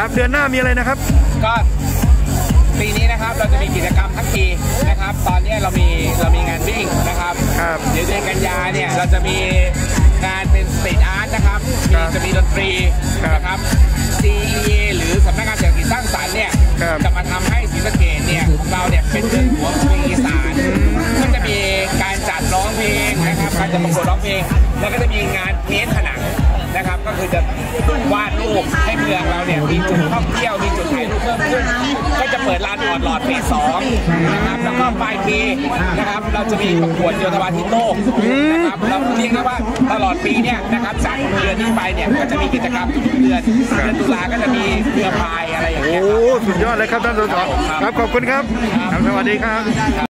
ครับเดือนหน้ามีอะไรนะครับก็ปีนี้นะครับเราจะมีกิจกรรมทั้งปีนะครับตอนนี้เรามีงานวิ่งนะครับเดี๋ยวเดือนกันยาเนี่ยเราจะมีงานเป็นสตรีทอาร์ตนะครับจะมีดนตรีนะครับ CEA หรือสำนักงานเศรษฐกิจสร้างสรรค์เนี่ยจะมาทำให้ศรีสะเกษเนี่ยของเราเนี่ยเป็นเมืองหัวเมืองอีสานก็จะมีการจัดร้องเพลงนะครับการจัดประกวดร้องเพลงแล้วก็จะมีงานเพ้นท์ผนังนะครับก็คือจะวาดรูปให้เมืองเราเนี่ยมีจุดท่องเที่ยวมีจุดถ่ายรูปเพิ่มขึ้นก็จะเปิดลานหลอดปี2นะครับแล้วก็ปลายปีนะครับเราจะมีประกวดโยธวาทิตโลกนะครับเราเรียกได้ว่าตลอดปีเนี่ยนะครับจากเดือนนี้ไปเนี่ยก็จะมีกิจกรรมทุกเดือนตุลาก็จะมีเรือพายอะไรอย่างเงี้ยโอ้สุดยอดเลยครับท่านสสครับขอบคุณครับสวัสดีครับ